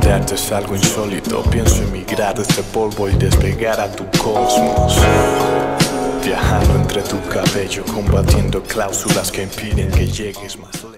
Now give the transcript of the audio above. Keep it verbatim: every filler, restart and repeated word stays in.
Perderte es algo insólito. Pienso emigrar este polvo y despegar a tu cosmos, viajando entre tu cabello, combatiendo cláusulas que impiden que llegues más lejos.